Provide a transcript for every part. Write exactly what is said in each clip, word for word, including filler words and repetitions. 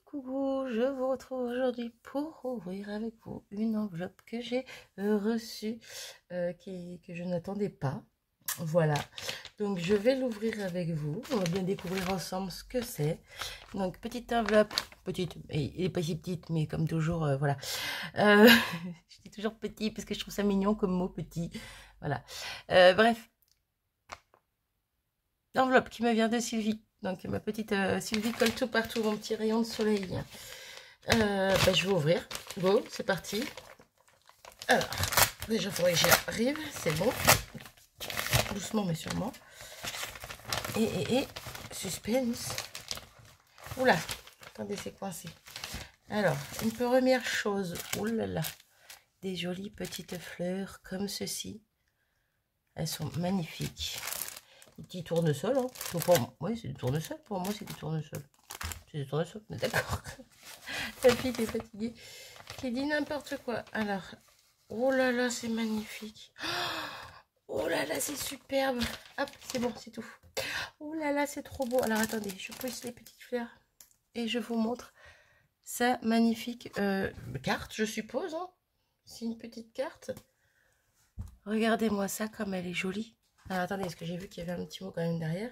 Coucou, je vous retrouve aujourd'hui pour ouvrir avec vous une enveloppe que j'ai euh, reçue, euh, qui, que je n'attendais pas. Voilà, donc je vais l'ouvrir avec vous. On va bien découvrir ensemble ce que c'est. Donc petite enveloppe, petite, elle n'est pas si petite, mais comme toujours, euh, voilà. Euh, je dis toujours petit parce que je trouve ça mignon comme mot petit. Voilà, euh, bref. L'enveloppe qui me vient de Sylvie. Donc ma petite euh, Sylvie colle tout partout, mon petit rayon de soleil. Euh, bah, je vais ouvrir. Bon, c'est parti. Alors, déjà, il faudrait que j'y arrive. C'est bon. Doucement, mais sûrement. Et, et, et, suspense. Oula, attendez, c'est coincé. Alors, une première chose. Oulala, des jolies petites fleurs comme ceci. Elles sont magnifiques. Des petits tournesols. Hein. Pour... Oui, c'est des tournesols. Pour moi, c'est des tournesols. C'est des tournesols, on est d'accord. La fille qui est fatiguée, qui dit n'importe quoi. Alors, oh là là, c'est magnifique. Oh là là, c'est superbe. Hop, c'est bon, c'est tout. Oh là là, c'est trop beau. Alors, attendez, je pose les petites fleurs et je vous montre ça magnifique euh, carte, je suppose. Hein. C'est une petite carte. Regardez-moi ça, comme elle est jolie. Alors, attendez, est-ce que j'ai vu qu'il y avait un petit mot quand même derrière?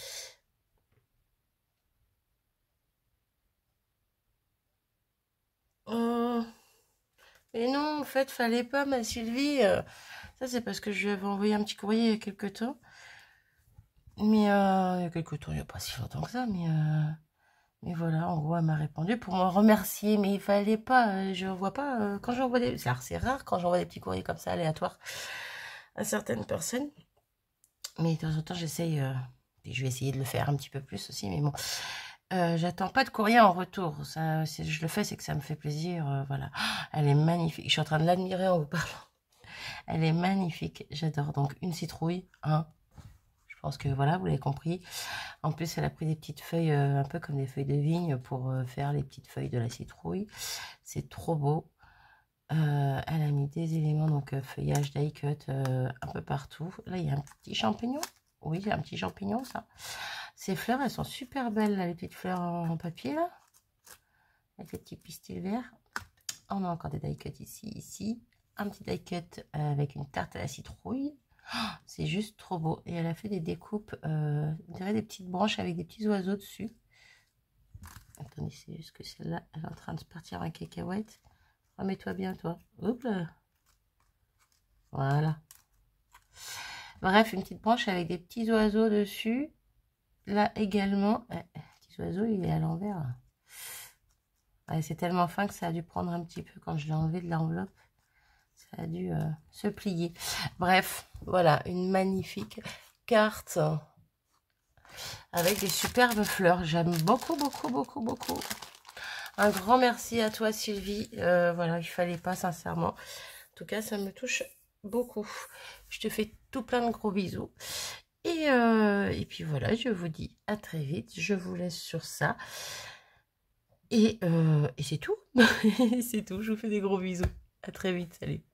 Oh. Et non, en fait, fallait pas, ma Sylvie. Euh, ça, c'est parce que je lui avais envoyé un petit courrier il y a quelques temps. Mais euh, il y a quelques temps, il n'y a pas si longtemps que ça. Mais, euh, mais voilà, en gros, elle m'a répondu pour me remercier. Mais il fallait pas. Euh, je vois pas. Euh, quand j'envoie des. C'est rare quand j'envoie des petits courriers comme ça, aléatoires, à certaines personnes. Mais de temps en temps, j'essaye. Euh, et je vais essayer de le faire un petit peu plus aussi. Mais bon. Euh, j'attends pas de courrier en retour. Ça, si je le fais, c'est que ça me fait plaisir. Euh, voilà. Elle est magnifique. Je suis en train de l'admirer en vous parlant. Elle est magnifique. J'adore. Donc, une citrouille. Hein. Je pense que voilà, vous l'avez compris. En plus, elle a pris des petites feuilles, euh, un peu comme des feuilles de vigne, pour euh, faire les petites feuilles de la citrouille. C'est trop beau. Euh, elle a mis des éléments, donc euh, feuillage, die cut, euh, un peu partout. Là, il y a un petit champignon. Oui, il y a un petit champignon, ça. Ces fleurs, elles sont super belles, là, les petites fleurs en papier, là. Avec les petits pistils verts. On a encore des die cut ici, ici. Un petit die cut avec une tarte à la citrouille. Oh, c'est juste trop beau. Et elle a fait des découpes, euh, on dirait des petites branches avec des petits oiseaux dessus. Attendez, c'est juste que celle-là, elle est en train de se partir en cacahuète. Remets-toi bien, toi. Hop là. Voilà. Bref, une petite branche avec des petits oiseaux dessus. Là également, eh, petit oiseau, il est à l'envers. Ouais, c'est tellement fin que ça a dû prendre un petit peu quand je l'ai enlevé de l'enveloppe. Ça a dû euh, se plier. Bref, voilà, une magnifique carte avec des superbes fleurs. J'aime beaucoup, beaucoup, beaucoup, beaucoup. Un grand merci à toi, Sylvie. Euh, voilà, il fallait pas, sincèrement. En tout cas, ça me touche beaucoup. Je te fais tout plein de gros bisous. Et, euh, et puis voilà, je vous dis à très vite. Je vous laisse sur ça. Et, euh, et c'est tout. C'est tout. Je vous fais des gros bisous. À très vite. Salut.